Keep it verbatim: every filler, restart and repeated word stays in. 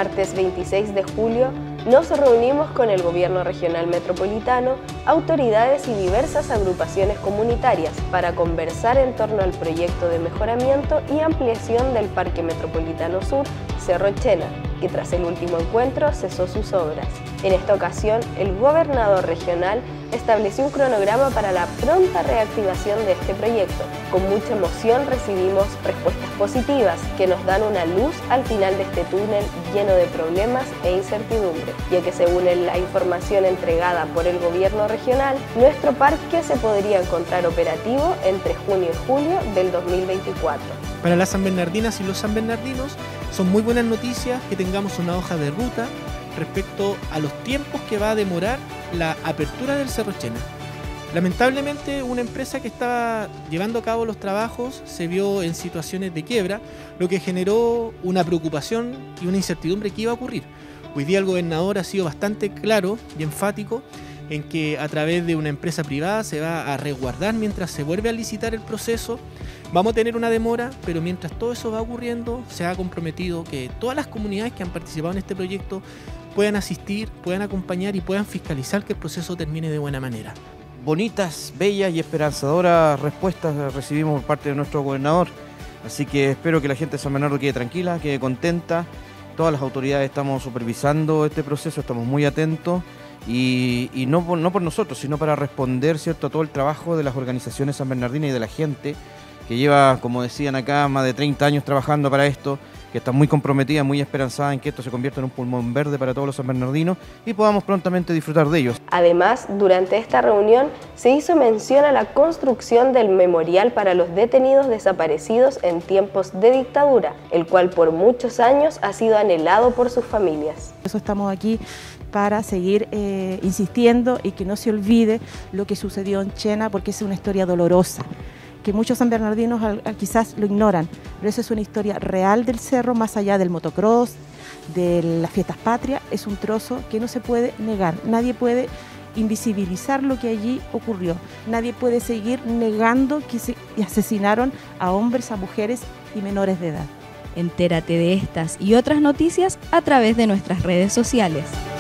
martes veintiséis de julio, nos reunimos con el Gobierno Regional Metropolitano, autoridades y diversas agrupaciones comunitarias para conversar en torno al proyecto de mejoramiento y ampliación del Parque Metropolitano Sur, Cerro Chena, que tras el último encuentro cesó sus obras. En esta ocasión, el gobernador regional estableció un cronograma para la pronta reactivación de este proyecto. Con mucha emoción recibimos respuestas positivas que nos dan una luz al final de este túnel lleno de problemas e incertidumbre, ya que según la información entregada por el gobierno regional, nuestro parque se podría encontrar operativo entre junio y julio del dos mil veinticuatro. Para las sanbernardinas y los sanbernardinos son muy buenas noticias que tengamos una hoja de ruta respecto a los tiempos que va a demorar la apertura del Cerro Chena. Lamentablemente, una empresa que estaba llevando a cabo los trabajos se vio en situaciones de quiebra, lo que generó una preocupación y una incertidumbre que iba a ocurrir. Hoy día el gobernador ha sido bastante claro y enfático en que a través de una empresa privada se va a resguardar mientras se vuelve a licitar el proceso. Vamos a tener una demora, pero mientras todo eso va ocurriendo, se ha comprometido que todas las comunidades que han participado en este proyecto puedan asistir, puedan acompañar y puedan fiscalizar que el proceso termine de buena manera. Bonitas, bellas y esperanzadoras respuestas recibimos por parte de nuestro gobernador, así que espero que la gente de San Bernardo quede tranquila, quede contenta. Todas las autoridades estamos supervisando este proceso, estamos muy atentos y, y no, por, no por nosotros, sino para responder, ¿cierto?, a todo el trabajo de las organizaciones sanbernardinas y de la gente que lleva, como decían acá, más de treinta años trabajando para esto, que está muy comprometida, muy esperanzada en que esto se convierta en un pulmón verde para todos los sanbernardinos y podamos prontamente disfrutar de ellos. Además, durante esta reunión se hizo mención a la construcción del memorial para los detenidos desaparecidos en tiempos de dictadura, el cual por muchos años ha sido anhelado por sus familias. Por eso estamos aquí para seguir eh, insistiendo y que no se olvide lo que sucedió en Chena, porque es una historia dolorosa, que muchos sanbernardinos quizás lo ignoran, pero esa es una historia real del cerro, más allá del motocross, de las fiestas patrias. Es un trozo que no se puede negar, nadie puede invisibilizar lo que allí ocurrió, nadie puede seguir negando que se asesinaron a hombres, a mujeres y menores de edad. Entérate de estas y otras noticias a través de nuestras redes sociales.